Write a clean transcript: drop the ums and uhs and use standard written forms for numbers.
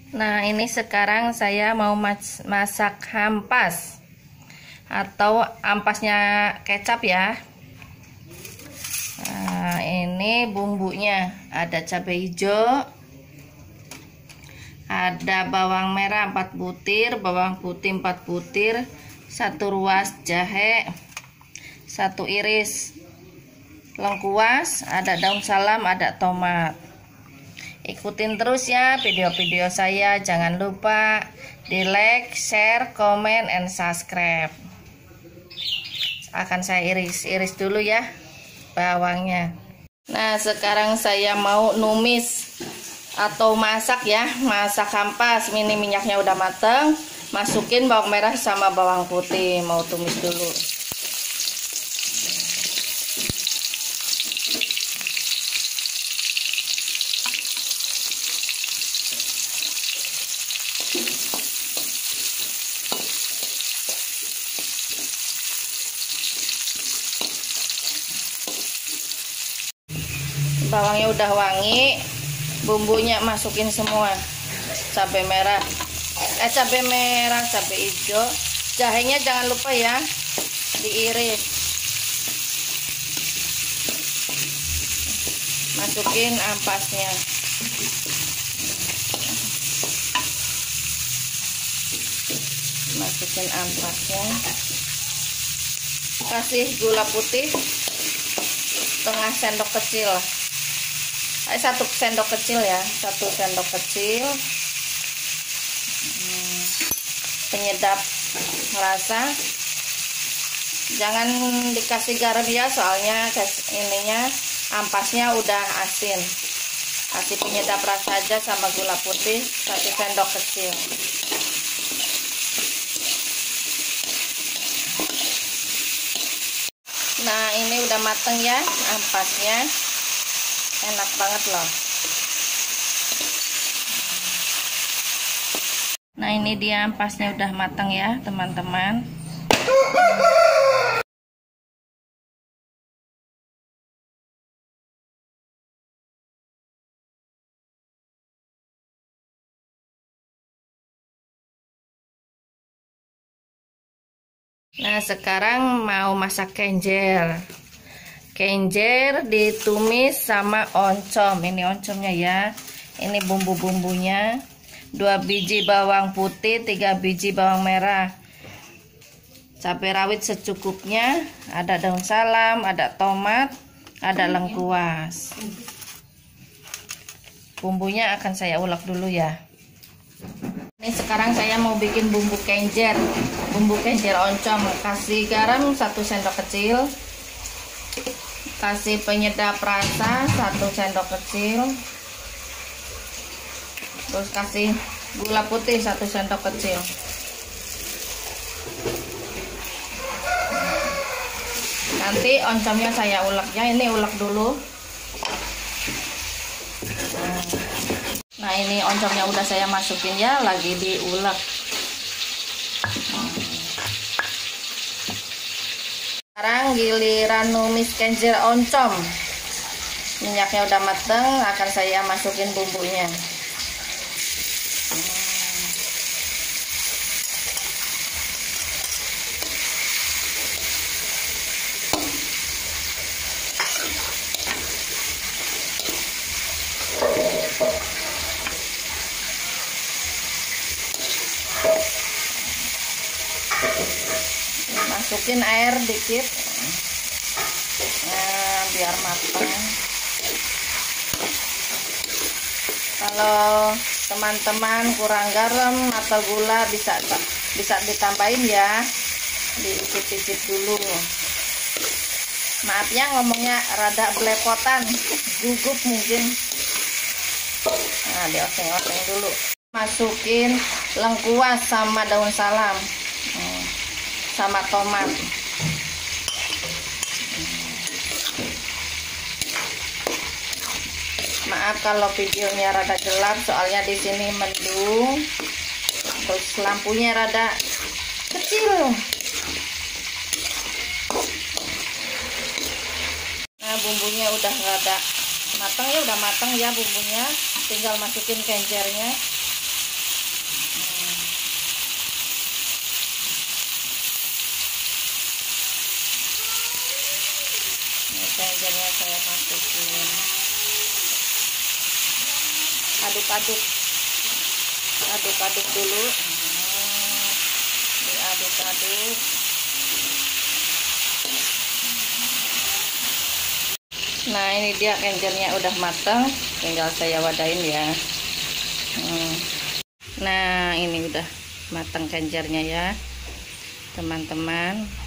Nah, ini sekarang saya mau masak ampas atau ampasnya kecap ya. Nah, ini bumbunya ada cabai hijau, ada bawang merah 4 butir, bawang putih 4 butir, 1 ruas jahe, 1 iris lengkuas, ada daun salam, ada tomat. Ikutin terus ya video-video saya, jangan lupa di like, share, komen, and subscribe. Akan saya iris-iris dulu ya bawangnya. Nah, sekarang saya mau numis atau masak ya, masak ampas. Ini minyaknya udah mateng, masukin bawang merah sama bawang putih, mau tumis dulu. Bawangnya udah wangi, bumbunya masukin semua. Cabai merah, cabai hijau, jahenya jangan lupa ya diiris. Masukin ampasnya. Masukin ampasnya. Kasih gula putih setengah sendok kecil. 1 sendok kecil ya, 1 sendok kecil. Penyedap rasa. Jangan dikasih garam ya, soalnya ininya ampasnya udah asin. Kasih penyedap rasa aja sama gula putih 1 sendok kecil. Nah, ini udah mateng ya ampasnya. Enak banget loh. Nah, ini dia ampasnya udah matang ya teman-teman. Nah, sekarang mau masak kenjer. Kenjer ditumis sama oncom. Ini oncomnya ya. Ini bumbu-bumbunya. 2 biji bawang putih, 3 biji bawang merah. Cabai rawit secukupnya. Ada daun salam, ada tomat, ada lengkuas. Bumbunya akan saya ulek dulu ya. Ini sekarang saya mau bikin bumbu kenjer. Bumbu kenjer oncom. Kasih garam 1 sendok kecil. Kasih penyedap rasa 1 sendok kecil. Terus kasih gula putih 1 sendok kecil. Nanti oncomnya saya uleknya, ini ulek dulu. Nah, ini oncomnya udah saya masukin ya, lagi diulek. Sekarang giliran numis kenjer oncom. Minyaknya udah mateng, akan saya masukin bumbunya. Masukin air dikit, nah, biar matang. Kalau teman-teman kurang garam atau gula bisa ditambahin ya, diicip-icip dulu. Maaf ya ngomongnya rada belepotan, gugup mungkin. Nah, dioseng-oseng dulu. Masukin lengkuas sama daun salam. Sama tomat. Maaf kalau videonya rada gelap, soalnya di sini mendung. Terus lampunya rada kecil. Nah, bumbunya udah rada matang ya, udah matang ya bumbunya. Tinggal masukin kenjernya. Kenjernya saya masukin, aduk-aduk dulu. Diaduk-aduk. Nah, ini dia kenjernya udah matang, tinggal saya wadahin ya. Nah, ini udah matang kenjernya ya teman-teman.